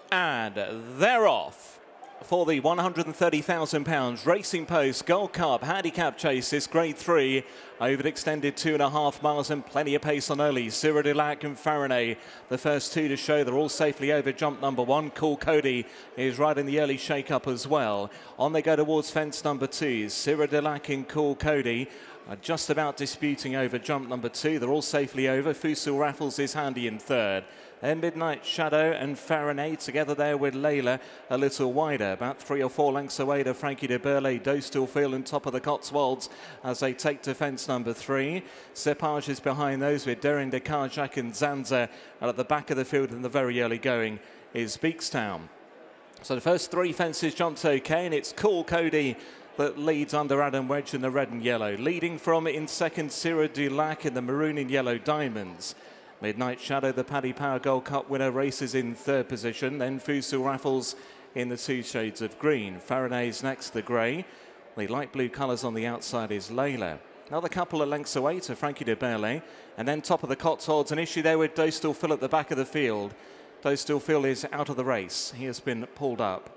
And they're off for the £130,000 Racing Post Gold Cup handicap chase. This grade 3 over an extended 2.5 miles and plenty of pace on early. Cyril Dulac and Faraday, the first two to show. They're all safely over jump number 1. Cool Cody is right in the early shake-up as well. On they go towards fence number 2. Cyril Dulac and Cool Cody are just about disputing over jump number 2. They're all safely over. Fusil Raffles is handy in third. Then Midnight Shadow and Faraday together there with Layla a little wider, about 3 or 4 lengths away to Frankie de Burle. Dostalfield on top of the Cotswolds as they take to fence number 3. Cepage is behind those with Derin de Carjac and Zanza, and at the back of the field in the very early going is Beakstown. So the first 3 fences jumped okay, and it's Cool Cody that leads under Adam Wedge in the red and yellow. Leading from it in second, Cyril Dulac in the maroon and yellow diamonds. Midnight Shadow, the Paddy Power Gold Cup winner, races in third position. Then Fusil Raffles in the 2 shades of green. Faraday's next, the grey. The light blue colours on the outside is Layla. Another couple of lengths away to Frankie de Burle. And then top of the Cotswolds, an issue there with Dostalfield at the back of the field. Dostalfield is out of the race. He has been pulled up.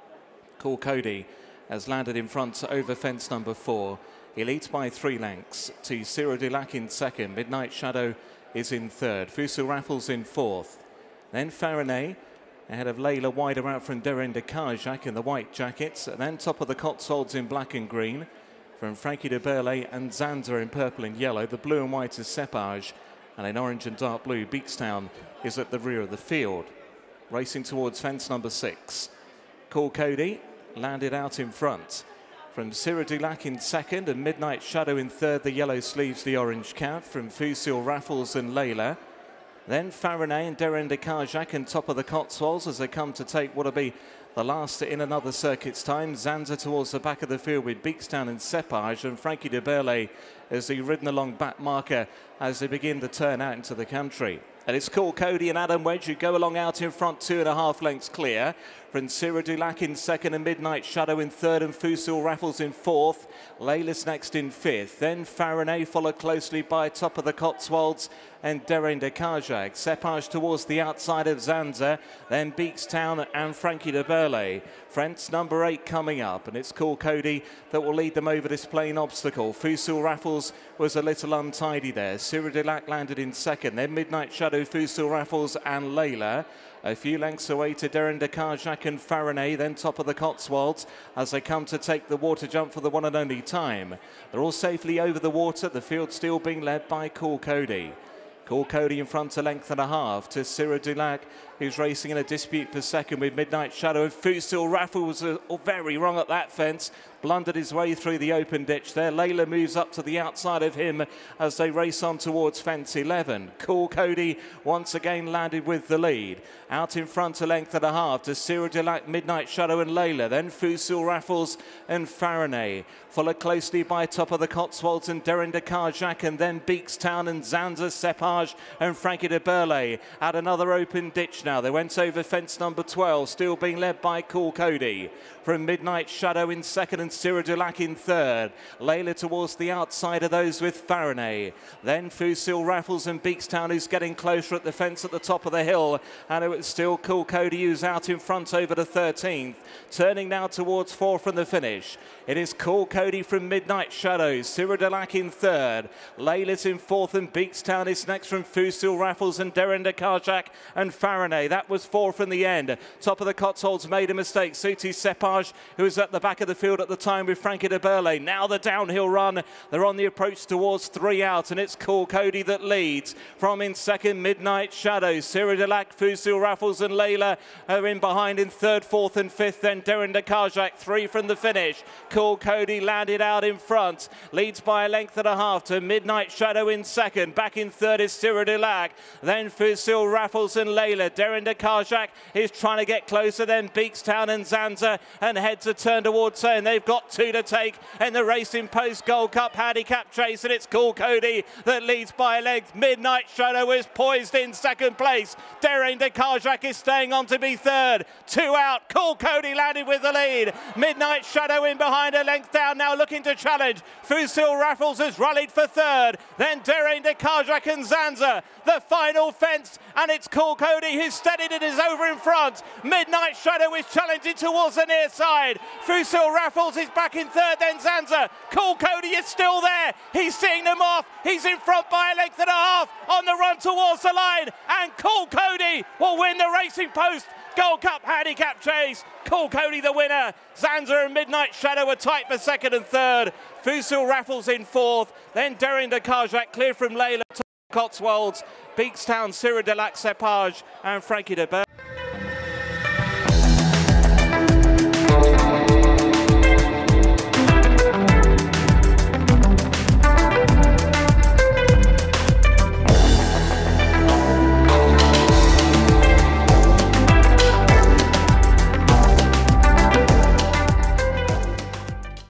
Cool Cody has landed in front over fence number 4. He leads by 3 lengths to Cyril Dulac in second. Midnight Shadow is in third. Fusil Raffles in fourth. Then Faraday ahead of Layla, wider out from Derin de Carjac in the white jackets. And then top of the Cotswolds in black and green from Frankie de Burle and Zanza in purple and yellow. The blue and white is Cepage, and in orange and dark blue, Beakstown is at the rear of the field. Racing towards fence number 6. Cool Cody landed out in front from Cyril Dulac in second and Midnight Shadow in third. The yellow sleeves, the orange cap from Fusil Raffles and Layla. Then Faraday and Derin de Carjac and top of the Cotswolds as they come to take what'll be the last in another circuit's time. Zanza towards the back of the field with Beakstown and Cepage, and Frankie de Burle as he ridden along back marker as they begin to turn out into the country. And it's Cool Cody and Adam Wedge who go along out in front, 2.5 lengths clear. From Cyril Dulac in second and Midnight Shadow in third and Fusil Raffles in fourth. Layla's next in fifth. Then Faraday followed closely by top of the Cotswolds and Derin de Carjac. Cepage towards the outside of Zanza. Then Beakstown and Frankie de Burle. Fence number 8 coming up, and it's Cool Cody that will lead them over this plain obstacle. Fusil Raffles was a little untidy there. Cyril Dulac landed in second. Then Midnight Shadow, Fusil Raffles and Layla. A few lengths away to Derin de Carjac and Faraday, then top of the Cotswolds as they come to take the water jump for the one and only time. They're all safely over the water, the field still being led by Cool Cody. Cool Cody in front, a length and a half to Cyril Dulac, who's racing in a dispute for second with Midnight Shadow. And Fusil Raffles was very wrong at that fence, blundered his way through the open ditch there. Layla moves up to the outside of him as they race on towards fence 11. Cool Cody once again landed with the lead. Out in front, a length and a half to Cyril Dulac, Midnight Shadow and Layla. Then Fusil Raffles and Faraday, followed closely by top of the Cotswolds and Derin de Carjac, and then Beakstown and Zanza, Cepage and Frankie de Burle at another open ditch now. They went over fence number 12, still being led by Cool Cody. From Midnight Shadow in second and Cyril Dulac in third. Layla towards the outside of those with Faraday. Then Fusil Raffles and Beakstown, who's getting closer at the fence at the top of the hill. And it was still Cool Cody who's out in front over the 13th. Turning now towards 4 from the finish. It is Cool Cody from Midnight Shadow. Cyril Dulac in third. Layla's in fourth and Beakstown is next from Fusil Raffles and Derin de Carjac and Faraday. That was 4 from the end. Top of the Cotswolds made a mistake. Suti Cepage, who was at the back of the field at the time with Frankie de Burle. Now the downhill run. They're on the approach towards 3 out, and it's Cool Cody that leads. From in second, Midnight Shadow. Cyril Dulac, Fusil Raffles and Layla are in behind in third, fourth and fifth. Then Derin de Carjac, 3 from the finish. Cool Cody landed out in front. Leads by a length and a half to Midnight Shadow in second. Back in third is Cyril Dulac. Then Fusil Raffles and Layla. Derin de Carjac is trying to get closer. Then Beakstown and Zanza, and heads are turned towards her, and they've got 2 to take in the Racing Post Gold Cup handicap chase, and it's Cool Cody that leads by a length. Midnight Shadow is poised in second place. Derin de Carjac is staying on to be third. 2 out. Cool Cody landed with the lead. Midnight Shadow in behind, a length down now, looking to challenge. Fusil Raffles has rallied for third. Then Derin de Carjac and Zanza Zanza. The final fence, and it's Cool Cody who's steadied it, is over in front. Midnight Shadow is challenging towards the near side. Fusil Raffles is back in third, then Zanza. Cool Cody is still there. He's seeing them off. He's in front by a length and a half on the run towards the line. And Cool Cody will win the Racing Post Gold Cup handicap chase. Cool Cody the winner. Zanza and Midnight Shadow are tight for second and third. Fusil Raffles in fourth. Then Daring de Carjac clear from Layla to Cotswolds. Beakstown, Cyril de Lac Cepage and Frankie de Berg.